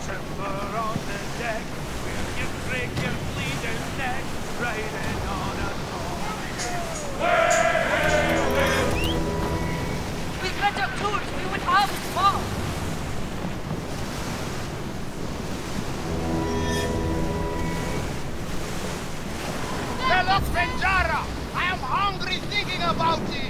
Timber on the deck, where you break your bleeding neck, riding on a storm. With better tools, we would have more. Hello, Benjara! I am hungry thinking about it!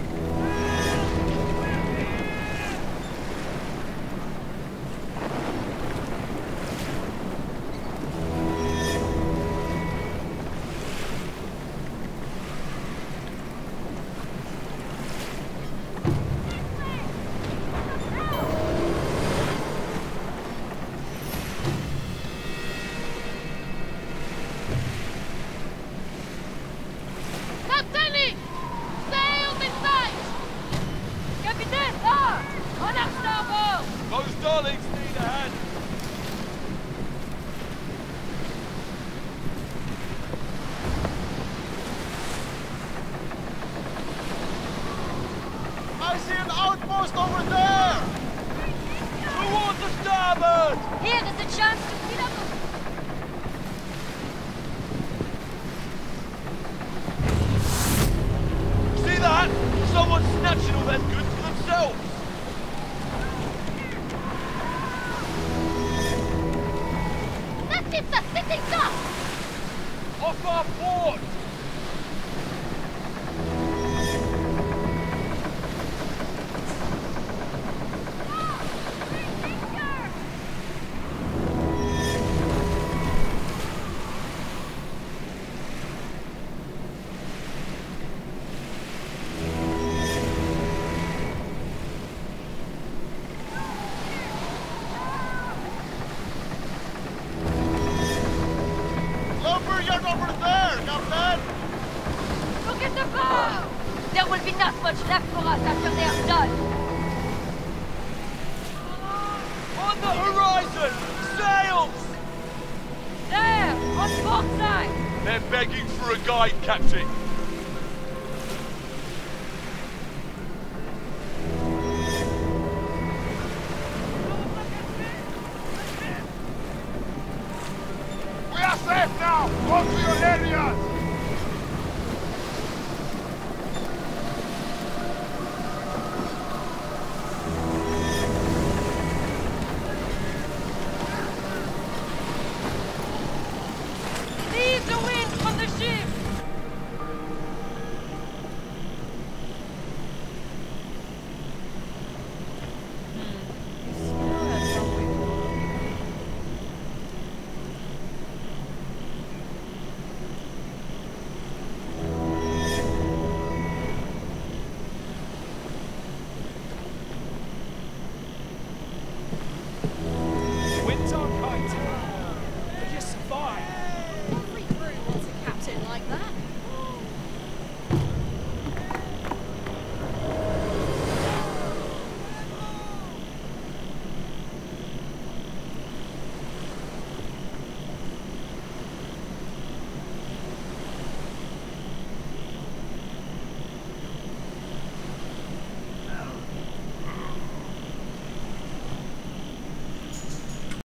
Here, there's a chance to beat up. See that? Someone's snatching all their goods for themselves. That's up! Off our port! There will be not much left for us after they are done. On the horizon! Sails! There! On port side! They're begging for a guide, Captain.